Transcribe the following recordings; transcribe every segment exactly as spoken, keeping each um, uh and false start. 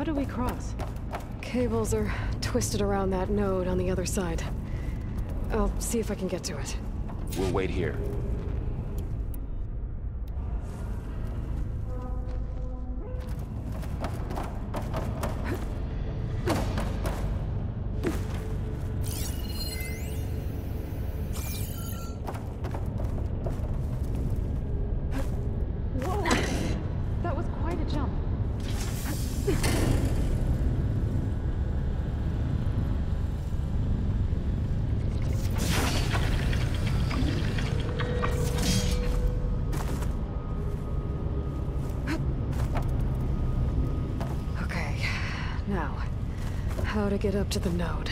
do we cross? Cables are twisted around that node on the other side. I'll see if I can get to it. We'll wait here. Now, how to get up to the node.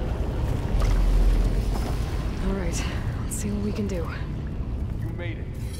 See what we can do. You made it.